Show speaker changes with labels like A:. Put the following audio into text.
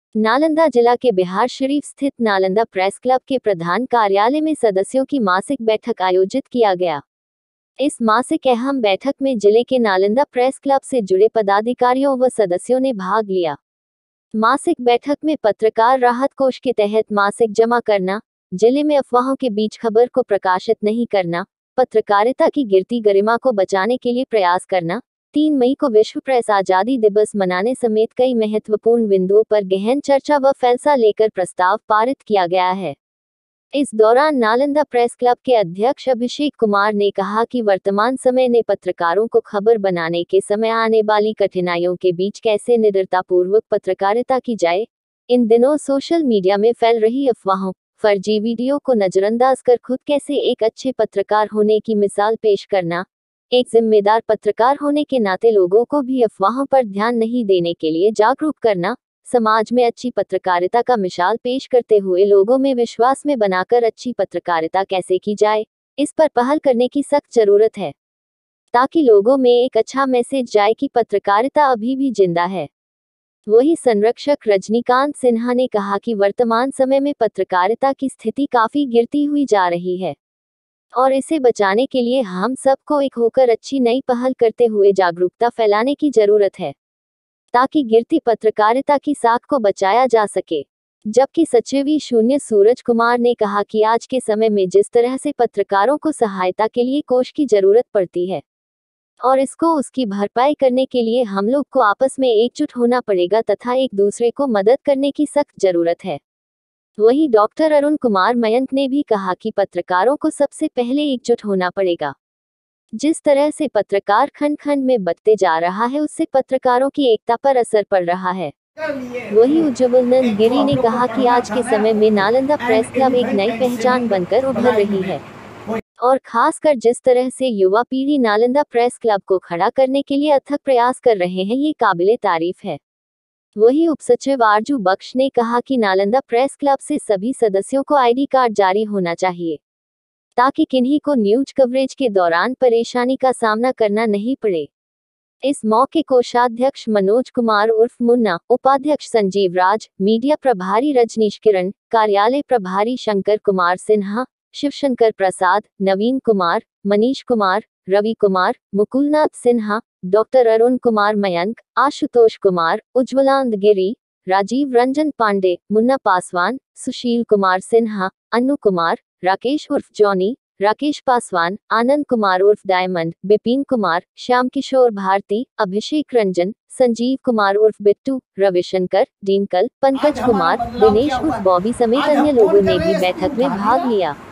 A: नालंदा जिला के बिहार शरीफ स्थित नालंदा प्रेस क्लब के प्रधान कार्यालय में सदस्यों की मासिक बैठक आयोजित किया गया। इस मासिक अहम बैठक में जिले के नालंदा प्रेस क्लब से जुड़े पदाधिकारियों व सदस्यों ने भाग लिया। मासिक बैठक में पत्रकार राहत कोष के तहत मासिक जमा करना, जिले में अफवाहों के बीच खबर को प्रकाशित नहीं करना, पत्रकारिता की गिरती गरिमा को बचाने के लिए प्रयास करना, 3 मई को विश्व प्रेस आजादी दिवस मनाने समेत कई महत्वपूर्ण बिंदुओं पर गहन चर्चा व फैसला लेकर प्रस्ताव पारित किया गया है। इस दौरान नालंदा प्रेस क्लब के अध्यक्ष अभिषेक कुमार ने कहा कि वर्तमान समय ने पत्रकारों को खबर बनाने के समय आने वाली कठिनाइयों के बीच कैसे निडरतापूर्वक पत्रकारिता की जाए। इन दिनों सोशल मीडिया में फैल रही अफवाहों, फर्जी वीडियो को नजरअंदाज कर खुद कैसे एक अच्छे पत्रकार होने की मिसाल पेश करना, एक जिम्मेदार पत्रकार होने के नाते लोगों को भी अफवाहों पर ध्यान नहीं देने के लिए जागरूक करना, समाज में अच्छी पत्रकारिता का मिसाल पेश करते हुए लोगों में विश्वास में बनाकर अच्छी पत्रकारिता कैसे की जाए, इस पर पहल करने की सख्त जरूरत है, ताकि लोगों में एक अच्छा मैसेज जाए कि पत्रकारिता अभी भी जिंदा है। वहीं संरक्षक रजनीकांत सिन्हा ने कहा कि वर्तमान समय में पत्रकारिता की स्थिति काफी गिरती हुई जा रही है और इसे बचाने के लिए हम सबको एक होकर अच्छी नई पहल करते हुए जागरूकता फैलाने की जरूरत है, ताकि गिरती पत्रकारिता की साख को बचाया जा सके। जबकि सचिव शून्य सूरज कुमार ने कहा कि आज के समय में जिस तरह से पत्रकारों को सहायता के लिए कोष की जरूरत पड़ती है और इसको उसकी भरपाई करने के लिए हम लोग को आपस में एकजुट होना पड़ेगा तथा एक दूसरे को मदद करने की सख्त जरूरत है। वहीं डॉक्टर अरुण कुमार मयंक ने भी कहा कि पत्रकारों को सबसे पहले एकजुट होना पड़ेगा। जिस तरह से पत्रकार खंड खंड में बंटते जा रहा है उससे पत्रकारों की एकता पर असर पड़ रहा है। वहीं उज्जवल नंद गिरी ने कहा कि आज के समय में नालंदा प्रेस क्लब एक नई पहचान बनकर उभर रही है और खासकर जिस तरह से युवा पीढ़ी नालंदा प्रेस क्लब को खड़ा करने के लिए अथक प्रयास कर रहे हैं, ये काबिले तारीफ है। वहीं उपसचिव आरजू बख्श ने कहा कि नालंदा प्रेस क्लब से सभी सदस्यों को आईडी कार्ड जारी होना चाहिए, ताकि किन्हीं को न्यूज कवरेज के दौरान परेशानी का सामना करना नहीं पड़े। इस मौके कोषाध्यक्ष मनोज कुमार उर्फ मुन्ना, उपाध्यक्ष संजीव राज, मीडिया प्रभारी रजनीश किरण, कार्यालय प्रभारी शंकर कुमार सिन्हा, शिवशंकर प्रसाद, नवीन कुमार, मनीष कुमार, रवि कुमार, मुकुलनाथ सिन्हा, डॉक्टर अरुण कुमार मयंक, आशुतोष कुमार, उज्ज्वलानंद गिरी, राजीव रंजन पांडे, मुन्ना पासवान, सुशील कुमार सिन्हा, अनु कुमार, राकेश उर्फ जॉनी, राकेश पासवान, आनंद कुमार उर्फ डायमंड, बिपिन कुमार, श्याम किशोर भारती, अभिषेक रंजन, संजीव कुमार उर्फ बिट्टू, रविशंकर, डिंकल, पंकज कुमार, दिनेश उर्फ बॉबी समेत अन्य लोगों ने भी बैठक में भाग लिया।